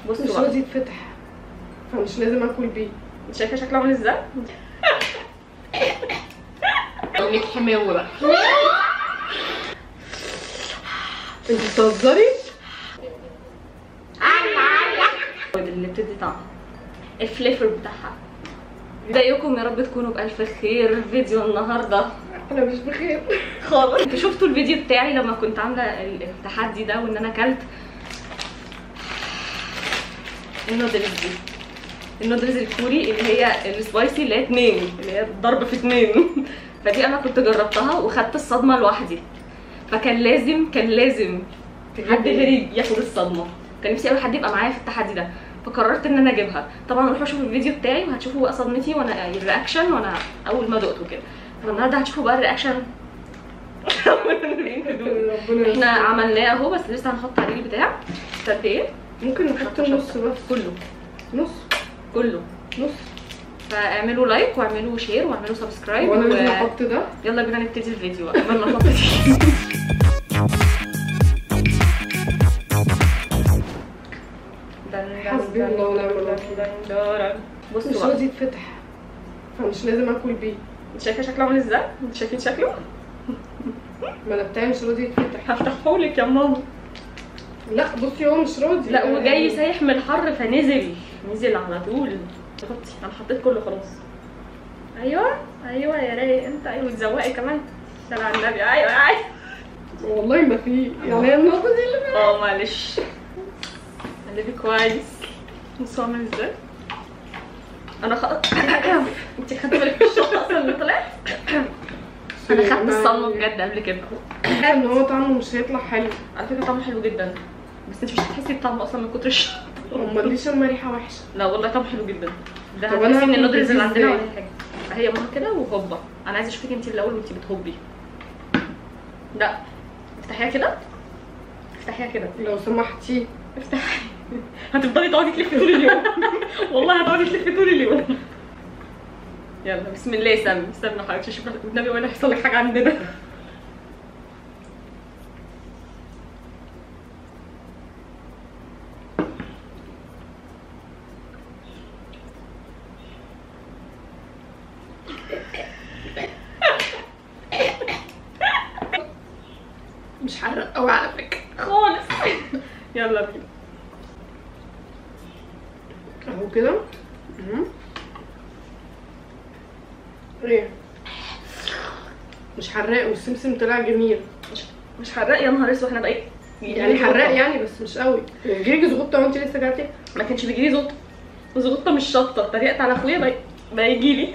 بصوا مش راضي يتفتح فمش لازم اكل بيه. انت شايفه شكله عامل ازاي؟ اقول لك حماوه بقى. انت بتهزري؟ اللي بتدي طعم الفليفر بتاعها. ازيكم؟ يا رب تكونوا بألف خير. الفيديو النهارده انا مش بخير خالص. انتوا شفتوا الفيديو بتاعي لما كنت عامله التحدي ده وان انا اكلت النودلز دي، النودلز الكوري اللي هي السبايسي اللي هي 2، اللي هي ضرب في 2. فدي انا كنت جربتها وخدت الصدمه لوحدي، فكان لازم حد غيري ياخد الصدمه. كان نفسي قوي حد يبقى معايا في التحدي ده، فقررت ان انا اجيبها. طبعا روحوا شوفوا الفيديو بتاعي وهتشوفوا بقى صدمتي وانا الرياكشن وانا اول ما دقته كده. فالنهارده هتشوفوا بقى الرياكشن. احنا عملناه اهو، بس لسه هنحط عليه البتاع. قد ايه؟ ممكن نحط النص بس. كله نص كله نص. فاعملوا لايك واعملوا شير واعملوا سبسكرايب. وانا لازم احط ده. يلا بينا نبتدي الفيديو بقى قبل ما نحط دي. حسبي الله ونعم الوكيل. بصوا مش بقى، راضي يتفتح فمش لازم اكل بيه. انت شايفه شكله عامل ازاي؟ انتوا شايفين شكله؟ ما انا بتاعي مش راضي يتفتح. هفتحهولك يا ماما. لا بصي هو مش راضي. لا وجاي سايح من الحر فنزل على طول. حطي، انا حطيت كله خلاص. ايوه يا رايق انت. ايوه تزوقي كمان. صلي على النبي. ايوه والله ما في يعني. هي النقطه دي اللي فيها. معلش قلبي كويس. بصوا عامل ازاي. انا انت خدتي بالك من الشطه اصلا اللي طلعت؟ انا خدت الصدمه بجد قبل كده. ان هو طعمه مش هيطلع حلو. على فكره طعمه حلو جدا، بس انت مش هتحسي بطعمه اصلا من كتر الشطه. امال ليه شم ريحه وحشه؟ لا والله طعمه حلو جدا. ده طب انا هتحسي ان النودلز اللي عندنا ازاي؟ ولا حاجه. هي ماما كده وهوبا. انا عايزه اشوفك انت الاول وانت بتهبي. لا افتحيها كده، افتحيها كده لو سمحتي. افتحي. هتفضلي تقعدي تلفي طول اليوم. والله هتقعدي تلفي طول اليوم. يلا بسم الله. استنى حضرتك شوفي النبي ولا هيحصل لك حاجه عندنا. مش حرق قوي على فكره خالص. يلا بينا اهو كده. ايه مش حراق والسمسم طلع جميل. مش حراق يا نهار اسود. احنا بقى يعني حراق يعني بس مش قوي. بيجيلك زغطه وانت لسه جعتي؟ ما كانش بيجيلي زغطه. زغطه مش شطه. اتريقت على اخويا بقى يجيلي.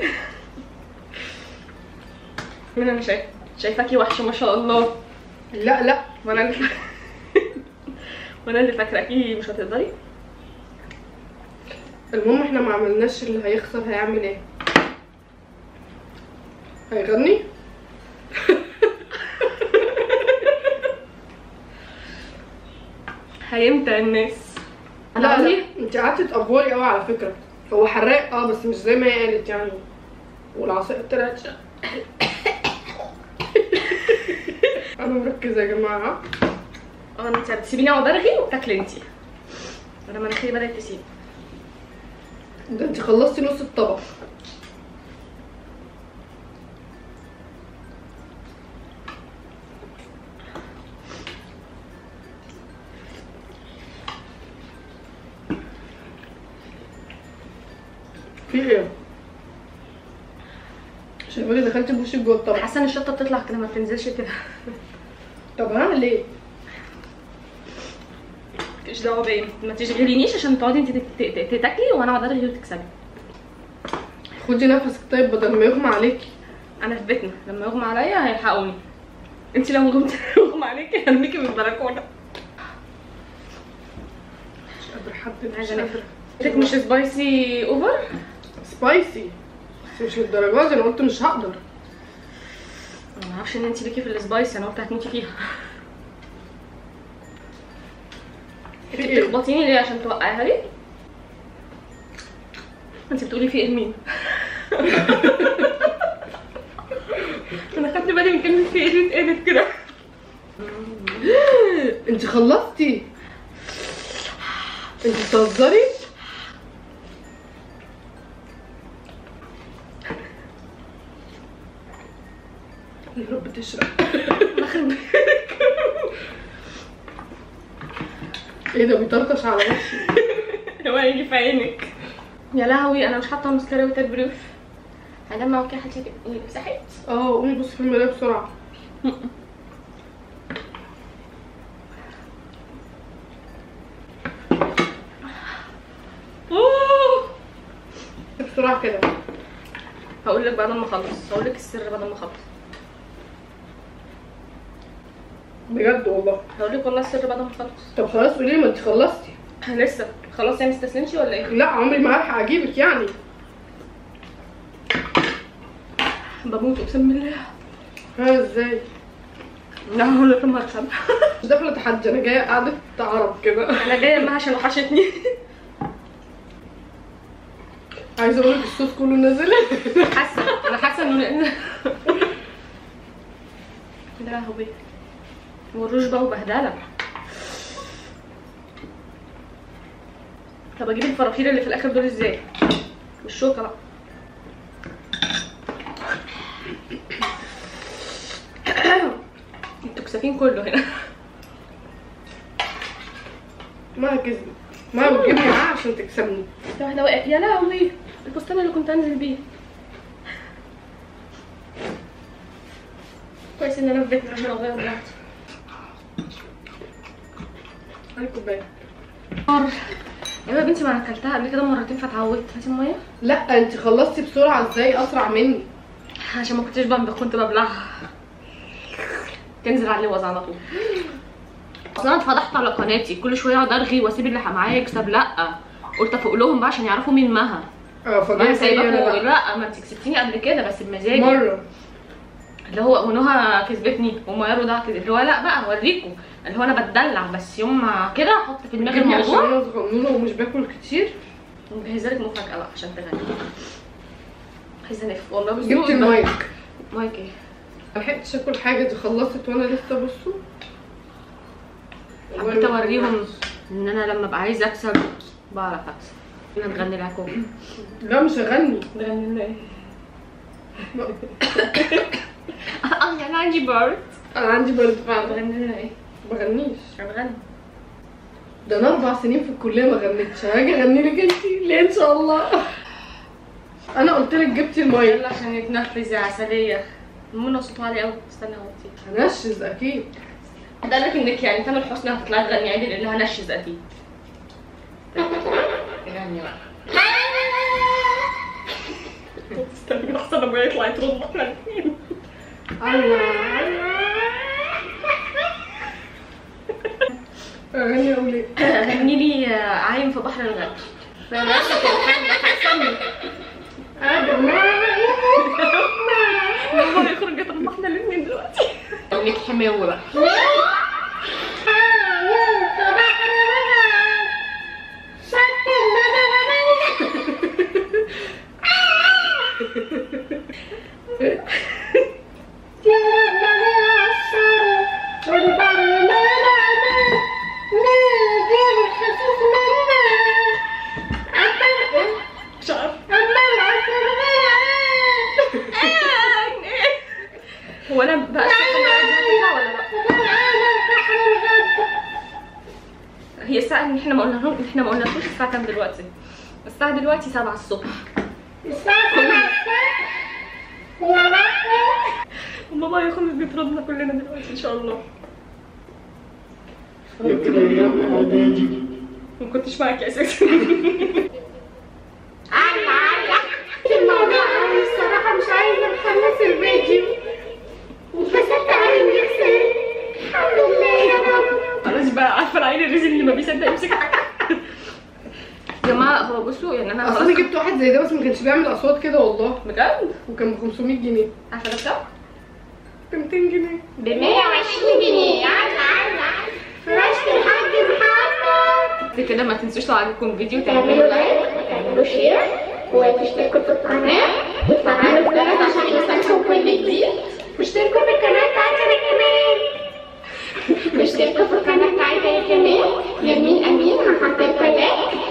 مين انا شايفاكي وحشه ما شاء الله. لا وانا اللي فاكراكي مش هتقدري. المهم احنا ما عملناش. اللي هيخسر هيعمل ايه؟ هيغني. هيمتع الناس. لا انت قعدتي تقفوري قوي على فكره. هو حراق بس مش زي ما هي قالت يعني. والعصايه طلعت انا مركزه يا جماعه. انت هتسيبيني اقعد ارغي وتاكلي انت. انا مناخيري بدات تسيب. ده انت خلصتي نص الطبق. في ايه؟ شايفاكي دخلتي بوشك جوه الطبق. حاسه ان الشطه بتطلع كده ما بتنزلش كده. طب هعمل ايه؟ مالكيش دعوه بيا. ما تشغلينيش عشان تقعدي انت تاكلي وانا اقعد ارغي وتكسبي. خدي نفسك طيب بدل ما يغمى عليكي. انا في بيتنا لما يغمى عليا هيلحقوني. انت لو يغمى عليكي هرميكي من البلكونه. مش قادره حد. عايزه نفر. قلتلك مش سبايسي اوفر. سبايسي بس مش للدرجه دي. انا قلت مش هقدر. انا ما اعرفش ان انت ليكي في السبايسي. انا قلت هتموتي فيها. انت بتخبطيني ليه عشان توقعيها لي؟ انت بتقولي في ايه لمين؟ انا خدت بالي من كلمه في ايه دي اتقالت كده. انت خلصتي؟ انت بتهزري؟ يا رب تشرب. ايه ده بيطرطش على وشي؟ هو هيجي في عينك. يا لهوي انا مش حاطه ماسكارا وتال بريف. هنام اوكي حتى صحيت. قومي بصي في المرايه بسرعه. بسرعه كده. هقول لك بعد ما اخلص، هقول لك السر بعد ما اخلص. بجد والله؟ هقول لك والله السر بعد ما اخلص. طب خلاص قولي لي، ما انت خلصتي. لسه خلاص يعني مستسلمشي ولا ايه؟ لا عمري ما هلحق اجيبك يعني. بموت اقسم بالله. ها ازاي؟ لا هقول لك لما اركب. مش داخله تحدي، انا جايه قاعده عرب كده. انا جايه معاها عشان وحشتني. عايزه اقول لك الصوت كله نازل. انا حاسه انه يا لهوي والروج بقى وبهدله. طب اجيب الفرافير اللي في الاخر دول ازاي؟ بالشوكه بقى. انتوا كسافين كله هنا. ما كذب، ما بتجيبني معاها عشان تكسبني. في واحده وقعت يا لهوي، الفستان اللي كنت انزل بيه. كويس ان انا في بيتنا عشان اغير دلوقتي. هاي كوبايه. ايوه يا بنتي، ما انا اكلتها قبل كده مرتين فاتعودت. هاتي الميه. لا انت خلصتي بسرعه ازاي اسرع مني؟ عشان ما كنتش بنبخ، كنت ببلعها. تنزل على اللوز على طول. اصل انا اتفضحت على قناتي، كل شويه اقعد ارغي واسيب اللي معايا يكسب. لا قلت افوق لهم بقى عشان يعرفوا مين مها. فجأة سايباكوا. لا ما انت كسبتيني قبل كده بس بمزاجي مره. اللي هو ونهى كسبتني وميارو ده كده، اللي هو لا بقى اوريكم اللي هو انا بتدلع. بس يوم ما كده احط في دماغي عشان الموضوع. انا صغنونه ومش باكل كتير. مجهزه لك مفاجاه بقى عشان تغني. عايزه انف والله. بس جبت المايك. مايك ايه؟ ملحقتش اكل حاجه، دي خلصت وانا لسه بصوا. حبيت اوريهم ان انا لما ابقى عايزه اكسب بعرف اكسب. انا نغني لكم. لا مش هغني. نغني لنا ايه؟ انا عندي بارد. انا عندي برد فعلا. نغني لنا ايه؟ بغنيش. هنغني. ده انا 4 سنين في الكليه ما غنيتش، هاجي اغني لك انت ليه ان شاء الله. انا قلت لك جبتي المايك. يلا عشان يتنفذ يا عسليه. منى صوتها عالي قوي. استنى هوطي. هنشز اكيد. ده قال لك انك يعني تامر حسني هتطلعي تغني عادي لانها هنشز اكيد. غني بقى. استني احسن لما يطلع يترد احنا الاثنين. اغني اقول ايه؟ غني لي عايم في بحر الغد. فنفسك الحاج حسن. والله يخرج يطلع احنا الاثنين دلوقتي. لك حماوه بقى. مش عارفه. هو انا بقى هتطلع ولا لا؟ هي الساعة ان احنا ما قلناش الساعة كام دلوقتي؟ الساعة دلوقتي 7 الصبح. الساعة 7 الصبح. وبابا يخلص بيطردنا كلنا دلوقتي ان شاء الله. ما كنتش معاكي اساسا. الموضوع قوي الصراحة، مش عايزة نخلص الفيديو وفسدت على النفسي. الحمد لله يا رب. خلاص بقى، عارفة العيل الرزق اللي ما بيصدق يمسك حاجة. يا جماعة هو بصوا يعني انا اصل انا جبت واحد زي ده بس ما كانش بيعمل اصوات كده والله بجد؟ وكان ب 500 جنيه. عارفة ده بكام؟ ب 200 جنيه. ب 120 جنيه. يلا فراشة الحاج محمد. كده ما تنسوش لو عجبكم الفيديو تعملوا لايك وتعملوا شير وتشتركوا في القناة وتفعلوا الجرس عشان يوصلكم كل جديد، واشتركوا في القناة بتاعتي انا كمان. واشتركوا في القناة بتاعتي كمان. يمين أمين هحط لكم لايك